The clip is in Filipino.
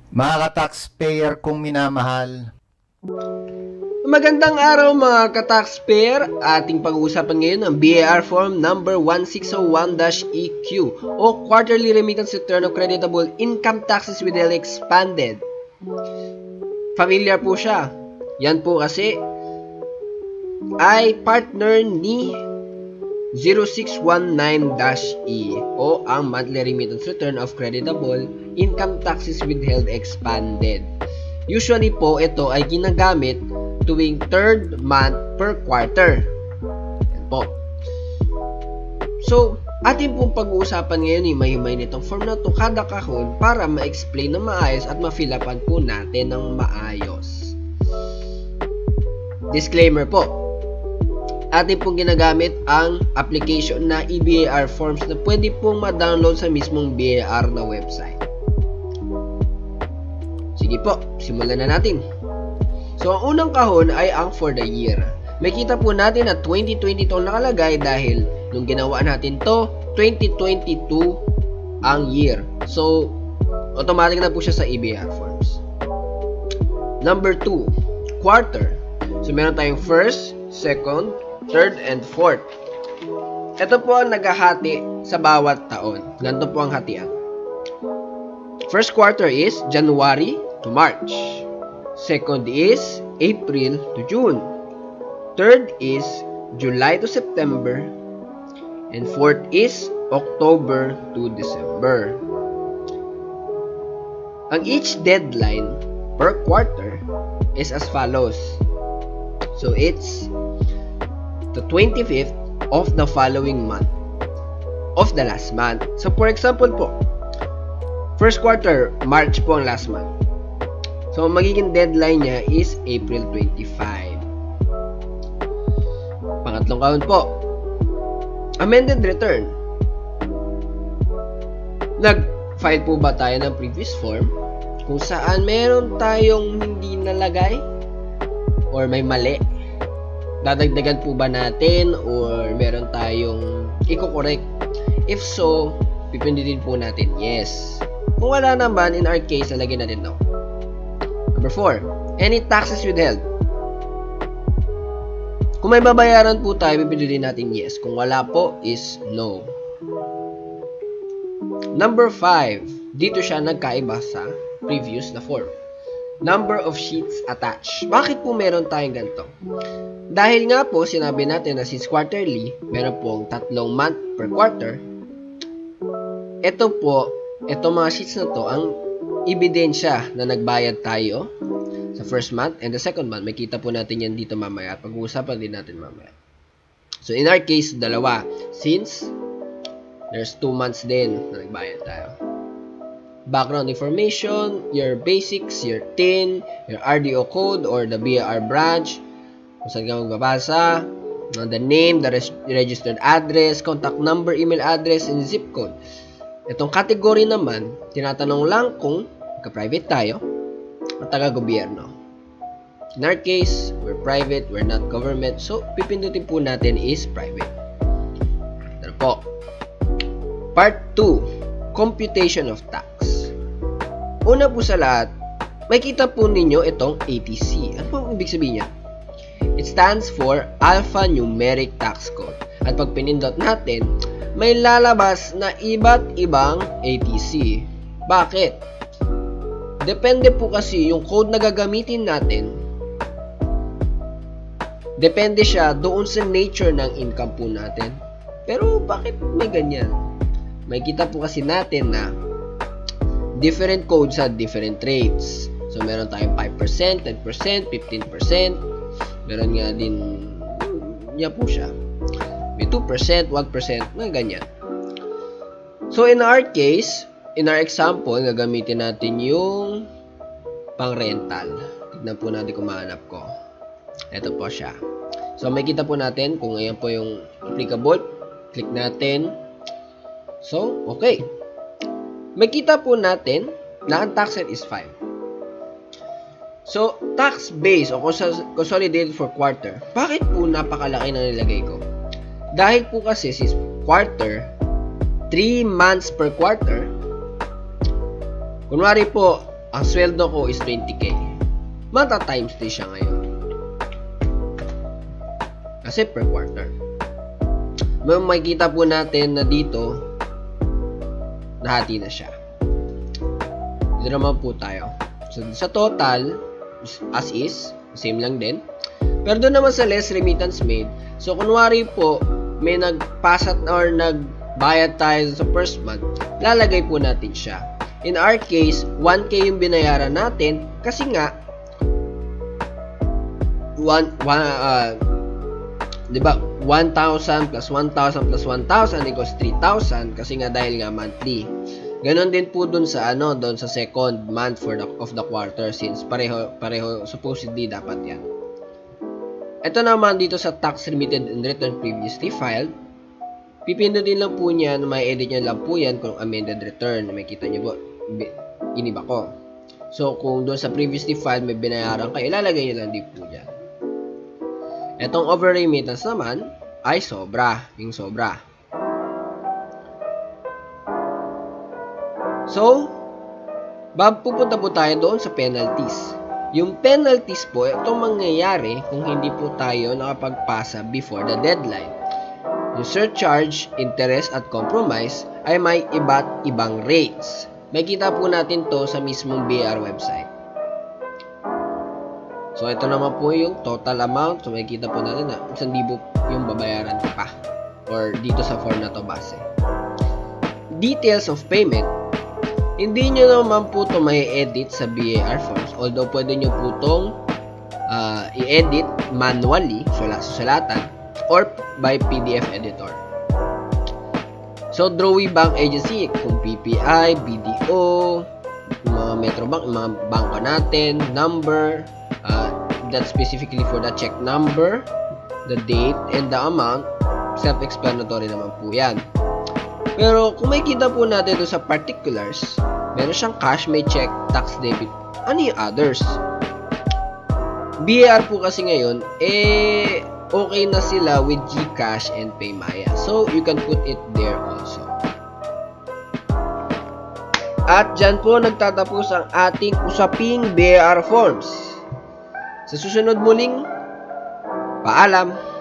Mga ka-taxpayer kong minamahal, Magandang araw mga ka-taxpayer. Ating pag-uusapan ngayon ang BAR Form number 1601-EQ o Quarterly Remittance Return of Creditable Income Taxes Withheld Expanded. Familiar po siya. Yan po kasi ay partner ni 0619-E o ang Monthly Remittance Return of Creditable Income Taxes Withheld Expanded. Usually po ito ay ginagamit tuwing third month per quarter. Yan po. So, ating pong pag-uusapan ngayon yung mahimay nitong form na to kada kahon para ma-explain na maayos at ma-fill-upan po natin ng maayos. Disclaimer po. Ating pong ginagamit ang application na eBAR Forms na pwede pong ma-download sa mismong BAR na website. Sige po, simulan na natin. So, ang unang kahon ay ang for the year. May kita po natin na 2022 ang nakalagay dahil nung ginawa natin to, 2022 ang year. So, automatic na po siya sa EBAR forms. Number 2, quarter. So, meron tayong first, second, third, and fourth. Ito po ang naghahati sa bawat taon. Ganito po ang hatian. First quarter is January to March. Second is April to June. Third is July to September. And fourth is October to December. Ang each deadline per quarter is as follows. So it's the 25th of the following month of the last month. So for example po, first quarter, March po ang last month. So, magiging deadline niya is April 25. Pangatlong kahon po, amended return. Nag-file po ba tayo ng previous form kung saan meron tayong hindi nalagay or may mali? Dadagdagan po ba natin or meron tayong i-correct? If so, pipindutin po natin yes. Kung wala naman, in our case, lalagyan natin no. Number 4, any taxes withheld. Kung may babayaran po tayo, pipindutin natin yes. Kung wala po, is no. Number 5, dito siya nagkaiba sa previous na form. Number of sheets attached. Bakit po meron tayong ganito? Dahil nga po, sinabi natin na since quarterly, meron pong 3 month per quarter. Ito po, itong mga sheets na to, ang ebidensya na nagbayad tayo sa first month and the second month. May kita po natin yan dito mamaya. Pag-uusapan din natin mamaya. So, in our case, dalawa. Since there's 2 months din na nagbayad tayo. Background information, your basics, your TIN, your RDO code or the BAR branch. Kung saan ka magbabasa. The name, the registered address, contact number, email address, and zip code. Itong category naman, tinatanong lang kung ka-private tayo at taga-gobyerno. In our case, we're private, we're not government. So, pipindutin po natin is private. Ito po. Part 2, computation of tax. Una po sa lahat, may kita po ninyo itong ATC. Ano po ang ibig sabihin niya? It stands for Alphanumeric Tax Code. At pag pinindot natin, may lalabas na iba't ibang ATC. Bakit? Depende po kasi yung code na gagamitin natin. Depende siya doon sa nature ng income po natin. Pero bakit may ganyan? May kita po kasi natin na different codes at different rates. So meron tayong 5%, 10%, 15%. Meron nga din niya po siya. May 2%, 1%, mga ganyan. So, in our case, in our example, gagamitin natin yung pang-rental. Tignan po natin kung mahanap ko. Ito po siya. So, may kita po natin kung ayan po yung applicable. Click natin. So, okay. May kita po natin na ang tax rate is 5. So, tax base o consolidated for quarter. Bakit po napakalaki na nilagay ko? Dahil po kasi since quarter, 3 months per quarter, kunwari po, ang sweldo ko is 20k. Mata-times 3 siya ngayon. Kasi per quarter. May makikita po natin na dito, nahati na siya. Dito naman po tayo. So, sa total, as is, same lang din. Pero doon naman sa less remittance made, so kunwari po, may nagpasat or nagbayad tayo sa first month, lalagay po natin siya. In our case, 1K yung binayaran natin kasi nga, diba, 1,000 plus 1,000 plus 1,000 equals 3,000 kasi nga dahil nga monthly. Ganon din po dun sa doon sa second month of the quarter since pareho supposedly dapat yan. Ito naman dito sa tax remitted and return previously filed, pipindutin lang po niya, may edit niya lang po yan kung amended return. Makikita niyo po, iniba ko. So, kung doon sa previously filed may binayaran kayo, ilalagay niyo lang din po dyan. Etong over remittance naman ay sobra, yung sobra. So, pupunta po tayo doon sa penalties. Yung penalties po, itong mangyayari kung hindi po tayo nakapagpasa before the deadline. Yung surcharge, interest at compromise ay may iba't ibang rates. Makikita po natin to sa mismong BAR website. So, ito naman po yung total amount. So, makikita po natin na 1,000 yung babayaran pa. Or dito sa form na to base. Details of payment. Hindi nyo naman po ito may edit sa BAR forms. Although, pwede nyo po itong i-edit manually, susulatan, or by PDF editor. So, Drawee Bank Agency, kung PPI, BDO, mga Metrobank, mga bangko natin, number, that's specifically for the check number, the date, and the amount, self-explanatory naman po yan. Pero kung makikita po natin doon sa particulars, meron siyang cash, may check, tax debit. Ano yung others? BAR po kasi ngayon, okay na sila with GCash and Paymaya. So, you can put it there also. At dyan po nagtatapos ang ating usaping BAR forms. Sa susunod muling, paalam!